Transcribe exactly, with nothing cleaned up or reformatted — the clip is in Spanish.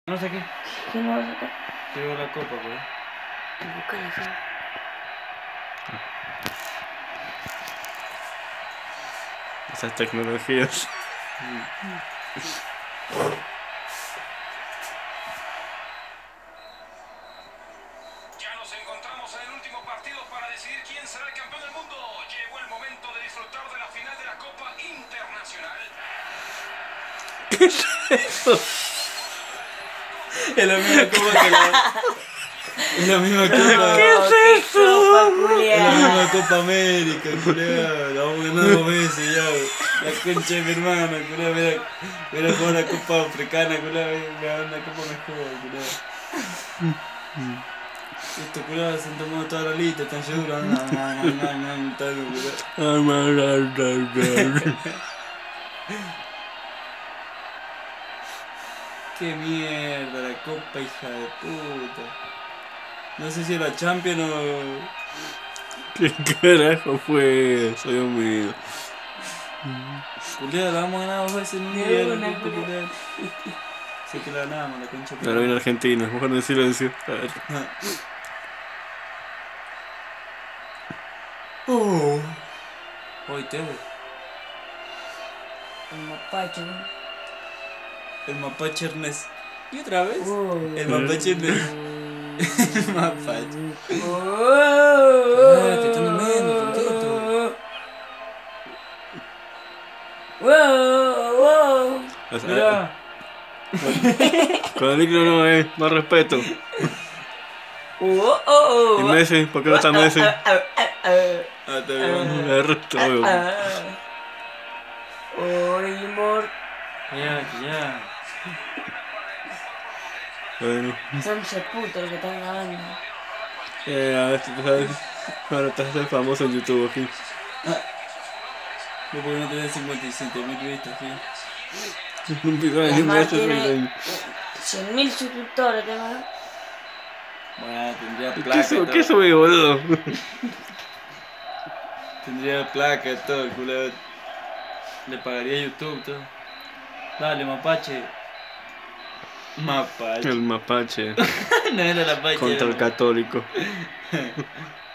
No sé qué. ¿Quién lo va a sacar? Llegó la copa, pues. Buscala, sí. Esas tecnologías. Ya nos encontramos en el último partido para decidir quién será el campeón del mundo. Llegó el momento de disfrutar de la final de la Copa Internacional. ¿Qué es eso? Es la misma copa que la... Es la misma copa. ¿Qué es eso? Es la misma Copa América, culiao. La vamos ganando veces ya. La concha de mi hermana, culiao. Mira, mira jugar la Copa Africana, culiao. Me da una copa mejor, culiao. Estos culiados se han tomado toda la lista, están seguros. No, no, no, no, no, no, culiao. Qué mierda, la copa, hija de puta. No sé si era Champion o... ¿Qué carajo fue eso, Dios mío? Culiao, la vamos a ganar dos veces en un De día, una, la copa, culiao. culiao. Sé que la ganamos, la concha. Ahora viene Argentina, mejor en silencio. A ver. Oh. Hoy te ve. El mapache, ¿no? El mapache Ernest. ¿Y otra vez? Oh. El mapache Ernest. El mapache. Oh. Ah, te están durmiendo, tontito. Wow, wow. O sea, Mira. con el micro no, eh. Más respeto. Oh, oh. Y Messi, ¿por qué no está Messi? Ah, ah, ah, ah. Ah, está bien. El resto, obvio. Ah. Oye, amor. Ya, que ya. Bueno. Son ese puto lo que están grabando. Eh, a ver si tú sabes. Ahora estás a ser famoso en YouTube aquí. ¿Vos por qué no tenés cincuenta y siete mil vistas aquí? Un video de La mil Mar veces tiene video. cien mil suscriptores, tengo. Bueno, tendría ¿Qué, placa y su- todo. ¿Qué sube, boludo? Tendría placa y todo, el culo. Le pagaría a YouTube todo. Dale, mapache. Mapache. El mapache No era la pache. contra era el católico. ma-